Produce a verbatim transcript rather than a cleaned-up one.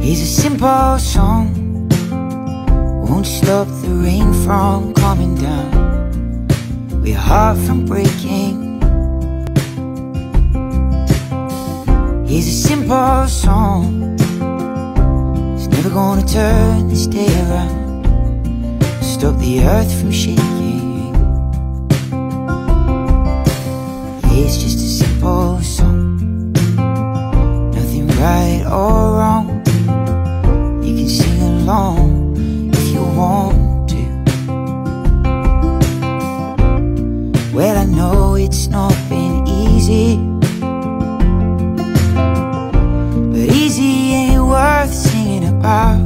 Here's a simple song, won't stop the rain from coming down, we're heart from breaking. Here's a simple song, it's never gonna turn this day around, stop the earth from shaking. It's just a simple song, nothing right or wrong, you can sing along if you want to. Well, I know it's not been easy, but easy ain't worth singing about.